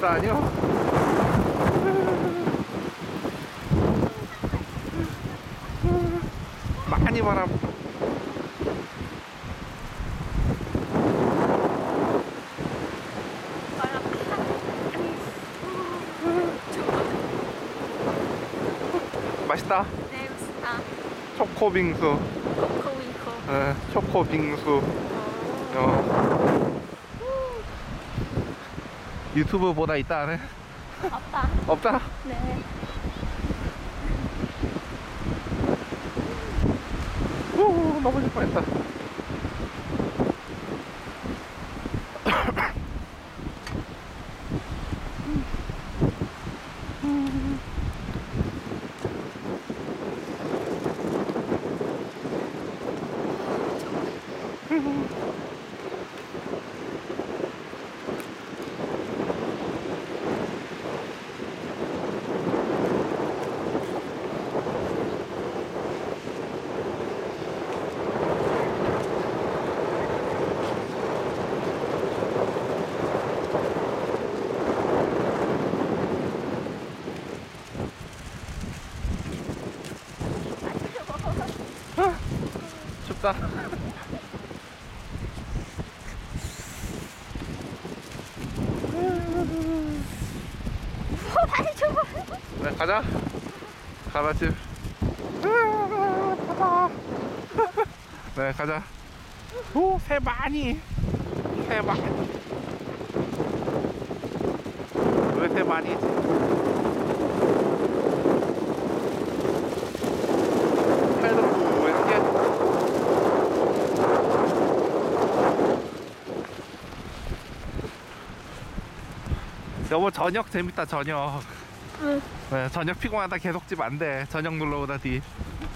다녀. 많이 바람. 맛있다. 네, 맛있다. 초코빙수. 코코윙코. 네, 초코빙수. 유튜브보다 있다. 없다. 없다? 네. 오, 넘어질 뻔했다. 춥다. 많이 좁아. 네, 가자. 가라 집. 네, 가자. 오, 새 많이. 새 많이. 왜 새 많이지? 팔도 이렇게. 여보, 저녁 재밌다. 저녁. 응. 네, 저녁 피곤하다 계속 집 안 돼. 저녁 놀러 오다 뒤.